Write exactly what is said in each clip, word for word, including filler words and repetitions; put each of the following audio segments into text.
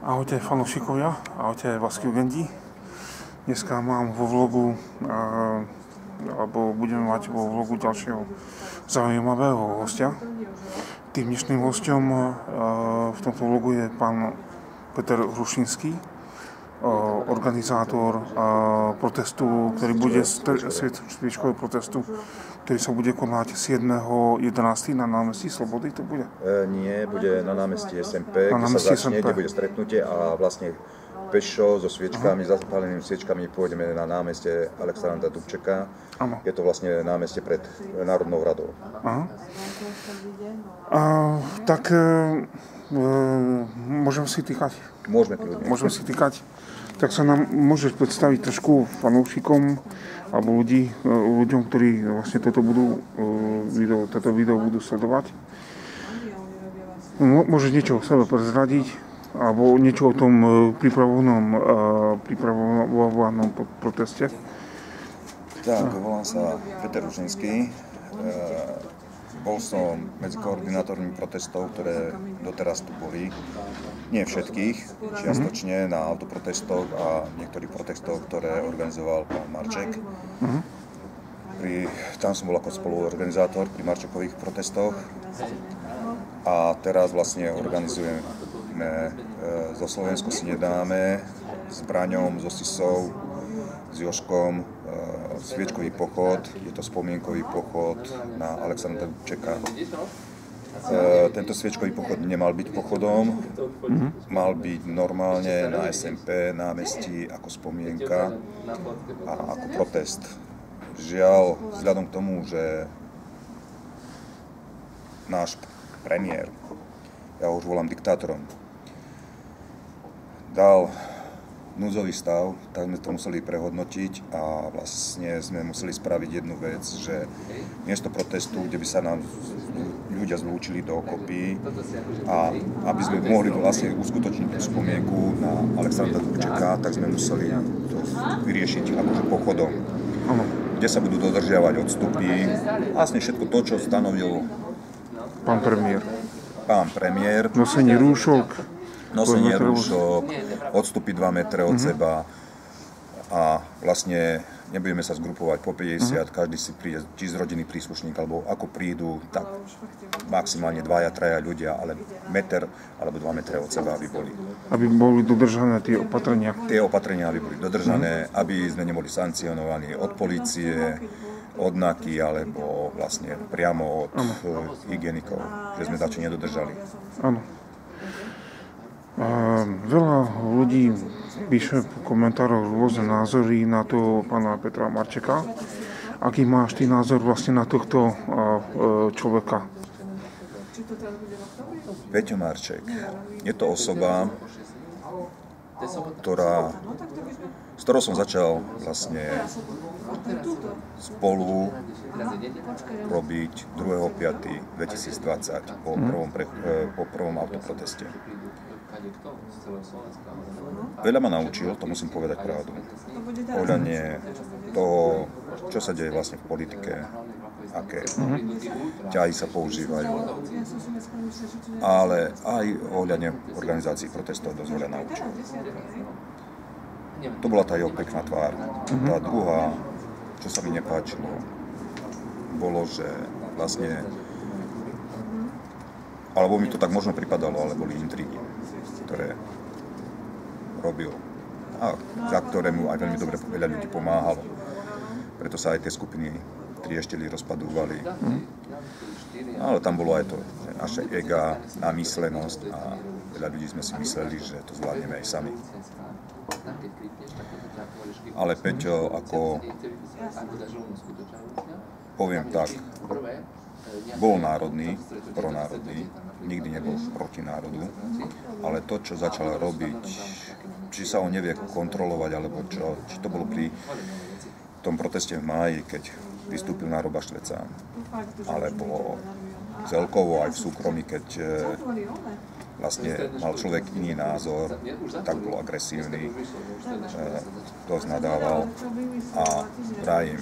Ahojte fanúšikovia, ahojte Basketgendi. Dneska mám vo vlogu, uh, alebo budeme mať vo vlogu ďalšieho zaujímavého hostia. Tým dnešným hosťom uh, v tomto vlogu je pán Peter Hrušinský, uh, organizátor uh, protestu, ktorý bude, sviečkového protestu, ktorý sa bude konať siedmeho jedenásteho na námestí Slobody, to bude? E, nie, bude na námestí es em pé, kde sa začne, kde bude stretnutie a vlastne pešo so sviečkami, uh-huh. zapálenými sviečkami pôjdeme na námestie Alexandra Dubčeka. Ano. Je to vlastne námestie pred Národnou radou. Uh-huh. Uh, tak uh, môžem si týkať? Môžeme kľudne. Môžem si týkať. Tak sa nám môžeš predstaviť trošku fanúšikom alebo ľudí, ľuďom, ktorí vlastne toto budú, video, toto video budú sledovať. Môžeš niečo o sebe prezradiť alebo niečo o tom pripravovanom, pripravovanom proteste? Tak, volám sa Peter Hrušinský. Bol som medzi koordinátormi protestov, ktoré doteraz tu boli. Nie všetkých, čiastočne na autoprotestoch a niektorých protestoch, ktoré organizoval pán Marček. Uh-huh. Pri, tam som bol ako spoluorganizátor pri Marčekových protestoch. A teraz vlastne organizujeme, e, zo Slovensku si nedáme, s Braňom, so Sisou, s Jožkom, e, sviečkový pochod, je to spomienkový pochod na Alexandra Dubčeka. E, tento sviečkový pochod nemal byť pochodom, mm-hmm. mal byť normálne na es em pé námestí ako spomienka a ako protest. Žiaľ, vzhľadom k tomu, že náš premiér, ja ho už volám diktátorom, dal núdzový stav, tak sme to museli prehodnotiť a vlastne sme museli spraviť jednu vec, že miesto protestu, kde by sa nám ľudia zlúčili dokopy a aby sme mohli vlastne uskutočniť tú spomienku na Alexandra Dubčeka, tak sme museli to vyriešiť akože pochodom, kde sa budú dodržiavať odstupy, vlastne všetko to, čo stanovil pán premiér. Pán premiér. Nosenie rúšok. Nosenie rúšok, odstupy dva metre od uh-huh. seba a vlastne nebudeme sa zgrupovať po päťdesiat, uh-huh. každý si príde, či z rodiny príslušník, alebo ako prídu, tak maximálne dvaja, traja ľudia, ale meter alebo dva metre od seba, aby boli. Aby boli dodržané tie opatrenia. Tie opatrenia, aby boli dodržané, uh-huh. aby sme neboli sankcionovaní od polície, od náky, alebo vlastne priamo od uh, hygienikov, že sme dačo nedodržali. Áno. A veľa ľudí píše v komentároch rôzne názory na to pána Petra Marčeka. Aký máš ty názor vlastne na tohto človeka? Peťo Marček je to osoba, ktorá, s ktorou som začal vlastne spolu robiť druhého piateho dvetisícdvadsať po prvom, pre, po prvom autoproteste. Veľa ma naučil, to musím povedať pravdu, ohľadne toho, čo sa deje vlastne v politike, aké ťahy sa používajú, ale aj ohľadne organizácií protestov dosť veľa naučil. To bola tá jeho pekná tvár. Tá druhá, čo sa mi nepáčilo, bolo, že vlastne, alebo mi to tak možno pripadalo, ale boli intrigy, ktoré robil a za ktoré mu aj veľmi dobre veľa ľudí pomáhalo. Preto sa aj tie skupiny trieštili, rozpadúvali. Mm. Ale tam bolo aj to naše ega, namyslenosť a veľa ľudí sme si mysleli, že to zvládneme aj sami. Ale Peťo, ako poviem tak, bol národný, pronárodný, nikdy nebol proti národu, ale to, čo začal robiť, či sa on nevie kontrolovať, alebo čo, či to bolo pri tom proteste v máji, keď vystúpil na Roba Šveca, alebo celkovo aj v súkromí, keď vlastne mal človek iný názor, tak bol agresívny, dosť nadával a vrajím,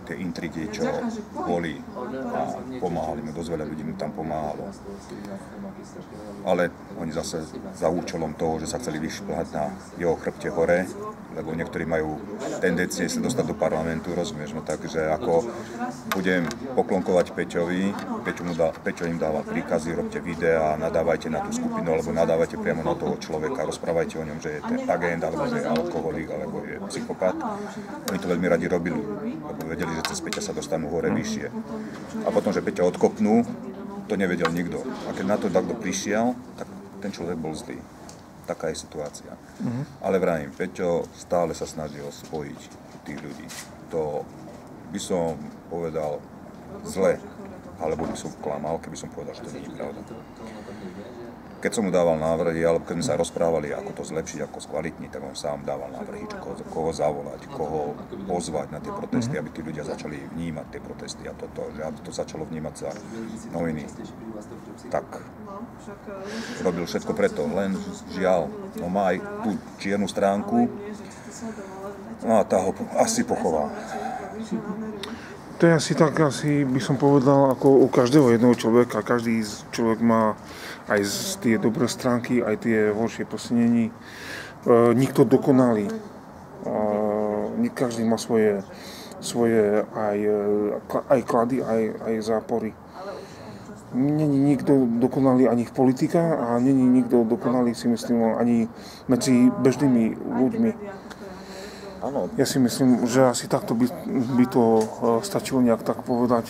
tie intrigy, čo boli a pomáhali mu, dosť veľa ľudí mu tam pomáhalo. Ale oni zase za účelom toho, že sa chceli vyšplhať na jeho chrbte hore, lebo niektorí majú tendencie sa dostať do parlamentu, rozumieš, no takže ako budem poklonkovať Peťovi, Peťo, mu dá, Peťo im dáva príkazy, robte videá, nadávajte na tú skupinu, alebo nadávajte priamo na toho človeka, rozprávajte o ňom, že je ten agent, alebo že je alkoholik, alebo je psychopat. Oni to veľmi radi robili, lebo vedeli, že cez Peťa sa dostanú hore vyššie. A potom, že Peťa odkopnú, to nevedel nikto. A keď na to takto prišiel, tak ten človek bol zlý. Taká je situácia. Uh-huh. Ale vravím, Peťo stále sa snažil spojiť tých ľudí. To by som povedal zle, alebo by som klamal, keby som povedal, že to nie je pravda. Keď som mu dával návrhy, alebo keď sme sa rozprávali, ako to zlepšiť, ako skvalitniť, tak on sám dával návrhy, čo koho, koho zavolať, koho pozvať na tie protesty, aby tí ľudia začali vnímať tie protesty a toto, že aby to začalo vnímať za noviny. Tak robil všetko preto, len žiaľ, no má aj tú čiernu stránku, no a tá ho asi pochová. To je asi tak, asi by som povedal, ako u každého jedného človeka. Každý človek má aj z tie dobré stránky, aj tie horšie posunení. E, nikto dokonalý. E, každý má svoje, svoje aj, aj klady, aj, aj zápory. Není nikto dokonalý ani v politika a není nikto dokonalý, si myslím, ani medzi bežnými ľuďmi. Áno. Ja si myslím, že asi takto by, by to stačilo nejak tak povedať.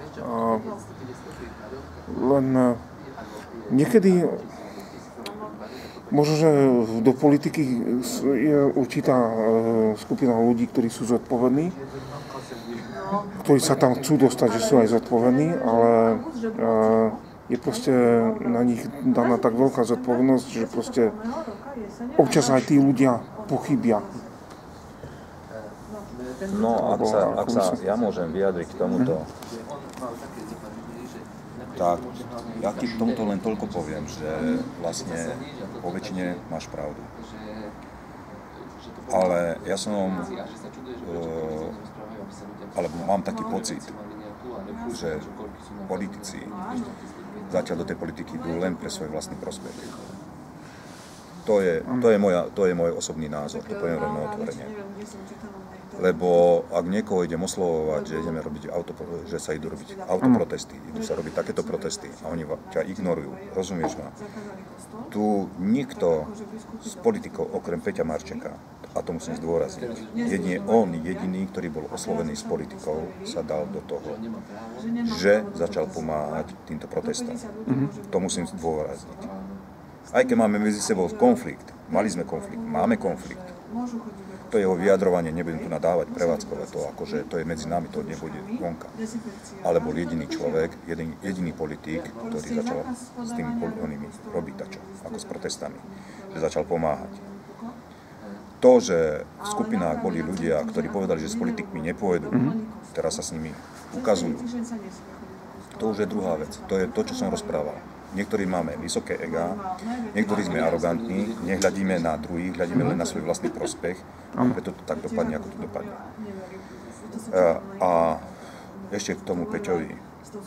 Len niekedy, možno, že do politiky je určitá skupina ľudí, ktorí sú zodpovední, ktorí sa tam chcú dostať, že sú aj zodpovední, ale je proste na nich daná tak veľká zodpovednosť, že proste občas aj tí ľudia pochybia. No, ak sa, ak sa ja môžem vyjadriť k tomuto, tak ja ti k tomuto len toľko poviem, že vlastne po väčšine máš pravdu. Ale ja som, uh, alebo mám taký pocit, že politici zatiaľ do tej politiky idú len pre svoj vlastný prospech. To je, to je, moja, to je môj osobný názor, to poviem rovno otvorene. Lebo ak niekoho idem oslovovať, že ideme robiť auto, že sa idú robiť autoprotesty, idú sa robiť takéto protesty a oni ťa ignorujú, rozumieš ma? Tu nikto z politikov okrem Peťa Marčeka, a to musím zdôrazniť, jedine on, jediný, ktorý bol oslovený s politikou, sa dal do toho, že začal pomáhať týmto protestom. Mm-hmm. To musím zdôrazniť. Aj keď máme medzi sebou konflikt, mali sme konflikt, máme konflikt, to jeho vyjadrovanie, nebudem tu nadávať, prevádzkovať to, akože to je medzi nami, to nebude vonka. Ale bol jediný človek, jediný, jediný politík, ktorý začal s tými onými robiť tačo, ako s protestami, že začal pomáhať. To, že v skupinách boli ľudia, ktorí povedali, že s politikmi nepôjdu, mm-hmm. teraz sa s nimi ukazujú. To už je druhá vec, to je to, čo som rozprával. Niektorí máme vysoké egá, niektorí sme arogantní, nehľadíme na druhých, hľadíme len na svoj vlastný prospech, a preto to tak dopadne, ako to dopadne. A, a ešte k tomu Peťovi.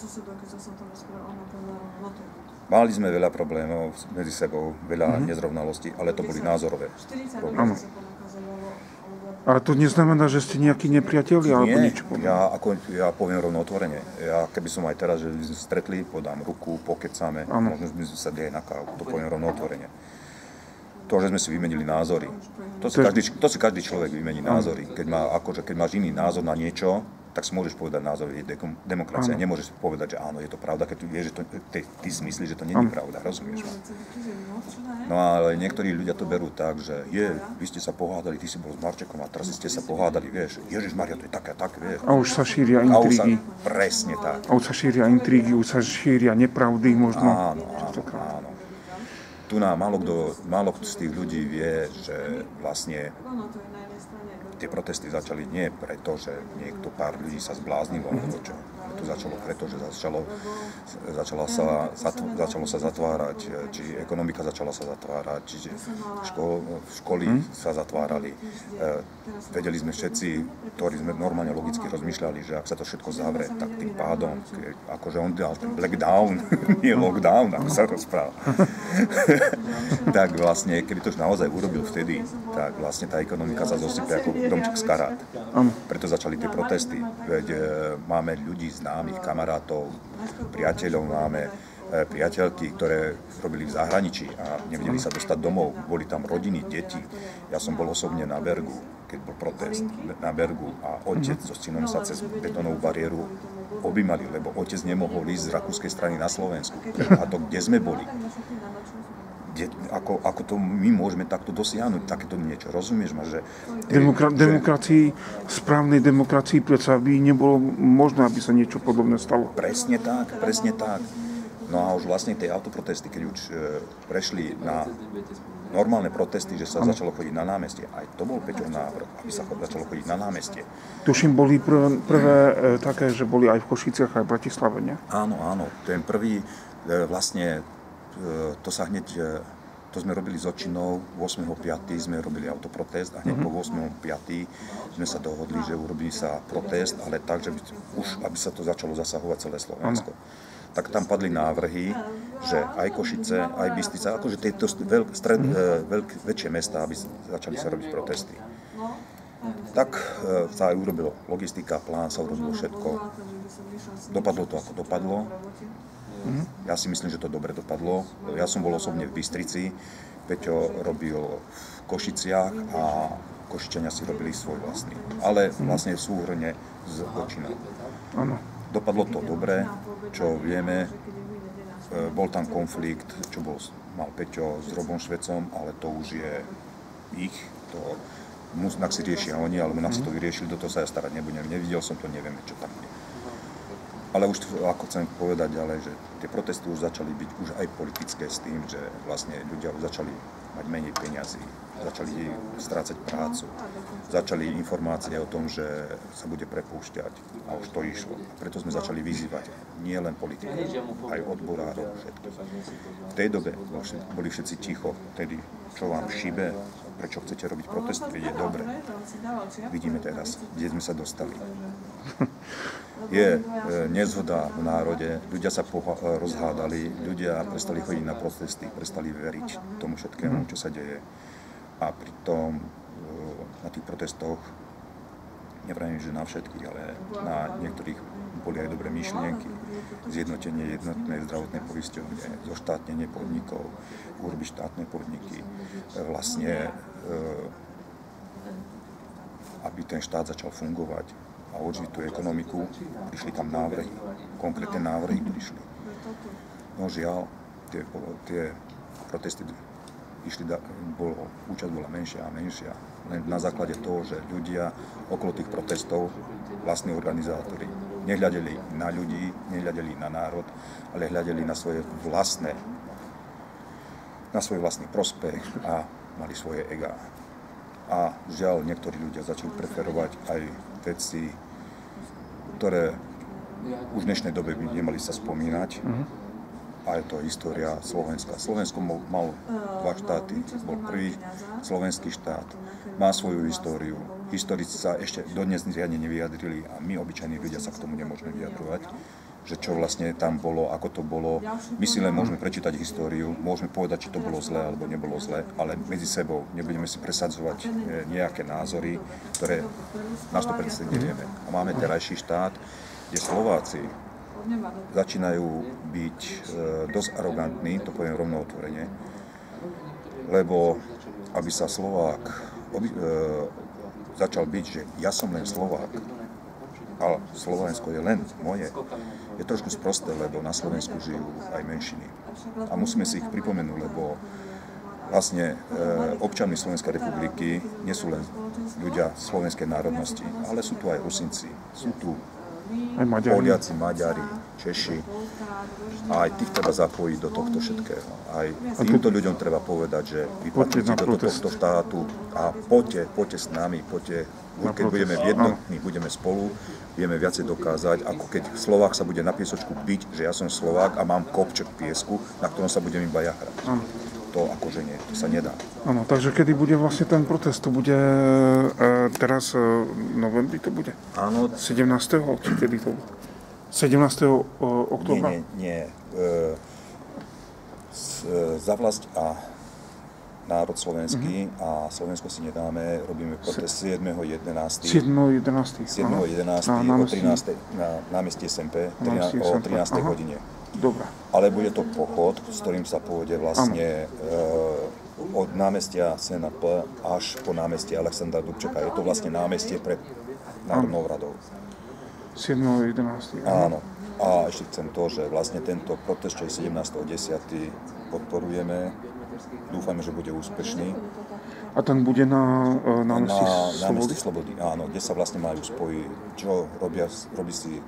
Mali sme veľa problémov medzi sebou, veľa mm-hmm. nezrovnalostí, ale to boli názorové problémy. Ale to neznamená, že ste nejakí nepriatelia, alebo niečo? Nie, ja, ako, ja poviem rovno otvorene. Ja, keby som aj teraz, že by sme stretli, podám ruku, pokecáme, ano. Možno by sme sa dali na kávu, to poviem rovno otvorene. To, že sme si vymenili názory, to si, to každý, to si každý človek vymení ano. Názory. Keď, má, akože, keď máš iný názor na niečo, tak si môžeš povedať názor, je demokracia. Ano. Nemôžeš povedať, že áno, je to pravda, keď ty vieš, že to, ty, ty si myslíš, že to nie je pravda, rozumieš ma? No ale niektorí ľudia to berú tak, že je, vy ste sa pohádali, ty si bol s Marčekom a teraz ste sa pohádali, vieš, Ježišmaria, to je také a také, vieš. A už sa šíria intrigy. Sa, presne tak. A už sa šíria intrigy, už sa šíria nepravdy možno. Áno, áno, áno. Tu nám málo kto, málo kto z tých ľudí vie, že vlastne tie protesty začali nie preto, že niekto pár ľudí sa zbláznilo, alebo čo. to začalo preto, že začalo, začalo, sa, začalo sa zatvárať, či ekonomika začala sa zatvárať, čiže škol, školy hmm. sa zatvárali. Vedeli sme všetci, ktorí sme normálne logicky rozmýšľali, že ak sa to všetko zavre, tak tým pádom, akože on dal ten blackdown, nie lockdown, ako sa rozpráva. Tak vlastne, keby to už naozaj urobil vtedy, tak vlastne tá ekonomika sa zosype ako domček z karát. Preto začali tie protesty. Veď e, máme ľudí známych, kamarátov, priateľov, máme e, priateľky, ktoré robili v zahraničí a nevedeli sa dostať domov. Boli tam rodiny, deti. Ja som bol osobne na Bergu, keď bol protest na Bergu a otec so synom sa cez betónovú bariéru objímali, lebo otec nemohol ísť z rakúskej strany na Slovensku. A to, kde sme boli? Kde, ako, ako to my môžeme takto dosiahnuť, takéto niečo, rozumieš ma, že... Demokra- že... Demokracii, správnej demokracii predsa by nebolo možné, aby sa niečo podobné stalo. Presne tak, presne tak. No a už vlastne tie autoprotesty, keď už e, prešli na normálne protesty, že sa ano. Začalo chodiť na námestie, aj to bol Peťov návrh, aby sa začalo chodiť na námestie. Tuším, boli prvé, prvé e, také, že boli aj v Košiciach, aj v Bratislave, nie? Áno, áno, ten prvý e, vlastne to sa hneď, to sme robili s Očinou, ôsmeho piateho sme robili autoprotest a hneď mm-hmm. po ôsmeho piateho sme sa dohodli, že urobí sa protest, ale tak, že by, už aby sa to začalo zasahovať celé Slovensko. Mm-hmm. Tak tam padli návrhy, že aj Košice, aj Bystrica, akože tieto veľk, stred, mm-hmm. veľk, väčšie mestá, aby začali sa robiť protesty. Tak sa aj urobilo logistika, plán, sa urobilo všetko. Dopadlo to, ako dopadlo. Ja si myslím, že to dobre dopadlo. Ja som bol osobne v Bystrici, Peťo robil v Košiciach a Košičania si robili svoj vlastný. Ale vlastne v súhrne s Očinou. Dopadlo to dobre, čo vieme. Bol tam konflikt, čo bol, mal Peťo s Robom Švecom, ale to už je ich. To nak si riešia oni, alebo nak si to vyriešili, do toho sa ja starať nebudem. Nevidel som to, nevieme, čo tam je. Ale už, ako chcem povedať ďalej, že tie protesty už začali byť už aj politické s tým, že vlastne ľudia už začali mať menej peňazí, začali strácať prácu, začali informácie o tom, že sa bude prepúšťať a už to išlo. A preto sme začali vyzývať nie len politikov, aj odborárov, všetkých. V tej dobe boli všetci ticho, tedy čo vám šibe, prečo chcete robiť protesty, veď je dobre. Vidíme teraz, kde sme sa dostali. Je e, nezhoda v národe, ľudia sa poha- rozhádali, ľudia prestali chodiť na protesty, prestali veriť tomu všetkému, čo sa deje. A pritom e, na tých protestoch, nevravím, že na všetkých, ale na niektorých boli aj dobré myšlienky. Zjednotenie jednotnej zdravotnej poisťovne, zoštátnenie podnikov, urobiť štátne podniky, e, vlastne e, aby ten štát začal fungovať a odživiť tú ekonomiku, prišli tam návrhy, konkrétne návrhy prišli. No žiaľ, tie, tie protesty išli, bolo, účasť bola menšia a menšia, len na základe toho, že ľudia okolo tých protestov, vlastní organizátori, nehľadeli na ľudí, nehľadeli na národ, ale hľadeli na svoje vlastné, na svoj vlastný prospech a mali svoje egá. A žiaľ, niektorí ľudia začali preferovať aj veci, ktoré už v dnešnej dobe by nemali sa spomínať. Mm-hmm. A je to história Slovenska. Slovensko mal dva štáty, bol prvý slovenský štát, má svoju históriu. Historici sa ešte dodnes riadne nevyjadrili a my, obyčajní ľudia, sa k tomu nemôžeme vyjadrovať, že čo vlastne tam bolo, ako to bolo. My si len môžeme prečítať históriu, môžeme povedať, či to bolo zlé alebo nebolo zlé, ale medzi sebou nebudeme si presadzovať nejaké názory, ktoré na sto percent nevieme. A máme terajší štát, kde Slováci začínajú byť e, dosť arogantní, to poviem rovno otvorene, lebo aby sa Slovák oby, e, začal byť, že ja som len Slovák, a Slovensko je len moje, je trošku sprosté, lebo na Slovensku žijú aj menšiny. A musíme si ich pripomenúť, lebo vlastne e, občanmi Slovenskej republiky nie sú len ľudia slovenskej národnosti, ale sú tu aj Rusinci, sú tu Aj Maďari. Poliaci, Maďari, Češi. A aj tých treba zapojiť do tohto všetkého. Aj týmto ľuďom treba povedať, že vy Poďte patríte na do protest. tohto štátu a poďte, poďte s nami, poďte, Na keď protest. budeme jednotní, budeme spolu, vieme viacej dokázať, ako keď Slovák sa bude na piesočku biť, že ja som Slovák a mám kopček piesku, na ktorom sa budem iba ja hrať. Áno. To akože nie, to sa nedá. Áno, takže kedy bude vlastne ten protest? To bude e, teraz e, v novembri to bude? Áno, sedemnásteho či kedy to bude? sedemnásteho nie, októbra? nie, nie. E, s, e, za vlast a národ slovenský Mhm. a Slovensko si nedáme, robíme protest siedmeho jedenásteho siedmeho jedenásteho siedmeho jedenásteho Na o námestí- trinástej na námestí es em pé Na námestí o es em pé, trinástej aha. hodine. Dobre. Ale bude to pochod, s ktorým sa pôjde vlastne e, od námestia es en pé až po námestie Alexandra Dubčeka. Je to vlastne námestie pred Národnou radou. siedmeho jedenásteho Áno. A ešte chcem to, že vlastne tento protest, čo je sedemnásteho desiateho podporujeme. Dúfajme, že bude úspešný. A ten bude na e, námestí Na Slobody? námestí Slobody, áno, kde sa vlastne majú spojiť, čo robia, robí si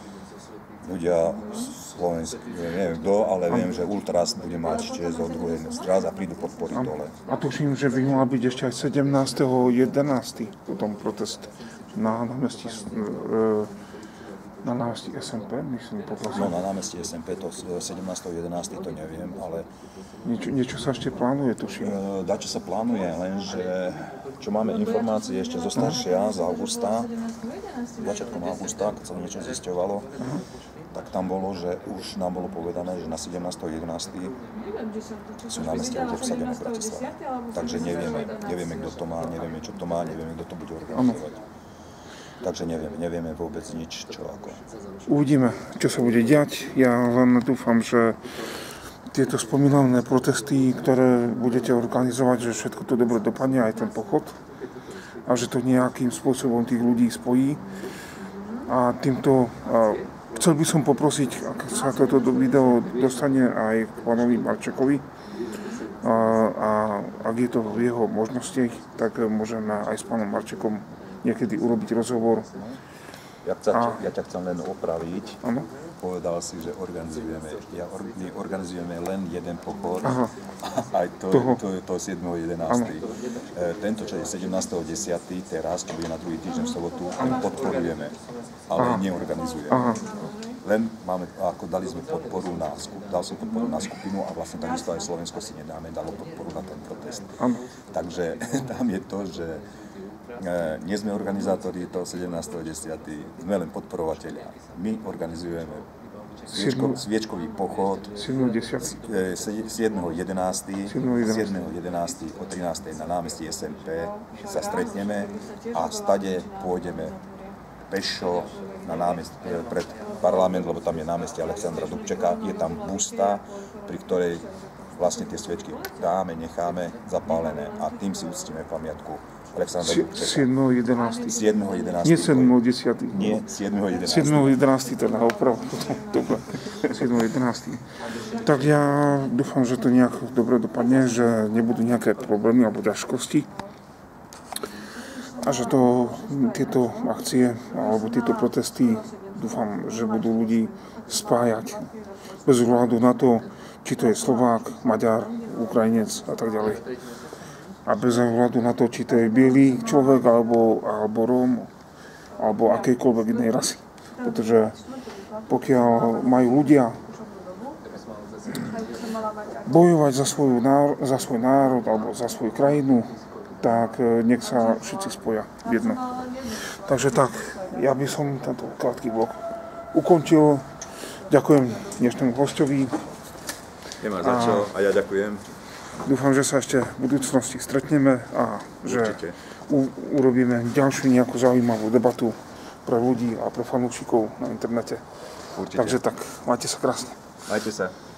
ľudia slovenskí, neviem kto, ale viem, že Ultras bude mať čest o druhej raz a prídu podporiť dole. A tuším, že by mal byť ešte aj sedemnásteho jedenásteho potom protest na námestí e, na námestí es em pé, myslím, No poprosím. na námestí es em pé to sedemnásteho jedenásteho to neviem, ale Niečo, niečo sa ešte plánuje, tuším. e, dačo sa plánuje, lenže čo máme informácie ešte zo staršia, z augusta, začiatkom augusta, keď sa niečo zisťovalo, tak tam bolo, že už nám bolo povedané, že na sedemnásteho jedenásteho sú námestia už obsadené v Bratislave. Takže nevieme, nevieme, kto to má, nevieme, čo to má, nevieme, kto to bude organizovať. Takže nevieme, nevieme vôbec nič, čo ako. Uvidíme, čo sa bude diať. Ja len dúfam, že tieto spomínané protesty, ktoré budete organizovať, že všetko to dobre dopadne, aj ten pochod. A že to nejakým spôsobom tých ľudí spojí. A týmto a chcel by som poprosiť, ak sa toto video dostane aj k pánovi Marčekovi, a, a ak je to v jeho možnosti, tak môžeme aj s pánom Marčekom niekedy urobiť rozhovor. Ja, chca, ja ťa chcem len opraviť. Áno. Povedal si, že organizujeme, ja, or, my organizujeme len jeden pochod, Aha. aj to, Toho. to je to siedmeho jedenásteho E, tento, čo je sedemnásteho desiateho teraz, čo bude na druhý týždeň v sobotu, ten podporujeme, ale Aha. neorganizujeme. Aha. Len máme, ako dali sme podporu na, skup- dal som podporu na skupinu a vlastne takisto aj Slovensko si nedáme, dalo podporu na ten protest. Áno. Takže tam je to, že e, nie sme organizátori toho sedemnásteho desiateho sme len podporovatelia. My organizujeme sviečko, sviečkový pochod siedmeho desiateho e, siedmeho jedenásteho siedmeho jedenásteho o trinástej na námestí es em pé sa stretneme a stade pôjdeme pešo na námestí pred parlament, lebo tam je námestie Alexandra Dubčeka, je tam busta, pri ktorej vlastne tie sviečky dáme, necháme zapálené a tým si uctíme pamiatku Alexandra Dubčeka. siedmeho jedenásteho siedmeho jedenásteho Nie siedmeho desiateho Nie, siedmeho jedenásteho siedmeho jedenásteho teda oprav. Dobre. siedmeho jedenásteho Tak ja dúfam, že to nejak dobre dopadne, že nebudú nejaké problémy alebo ťažkosti. A že to, tieto akcie alebo tieto protesty dúfam, že budú ľudí spájať bez ohľadu na to, či to je Slovák, Maďar, Ukrajinec a tak ďalej. A bez ohľadu na to, či to je biely človek alebo, alebo Róm alebo akejkoľvek inej rasy. Pretože pokiaľ majú ľudia bojovať za, svoju národ, za svoj národ alebo za svoju krajinu, tak nech sa všetci spoja v jedno. Takže tak, ja by som tento krátky blok ukončil. Ďakujem dnešnému hostovi. Nemá za čo a ja ďakujem. Dúfam, že sa ešte v budúcnosti stretneme a že Určite. u, urobíme ďalšiu nejakú zaujímavú debatu pre ľudí a pre fanúšikov na internete. Určite. Takže tak, majte sa krásne. Majte sa.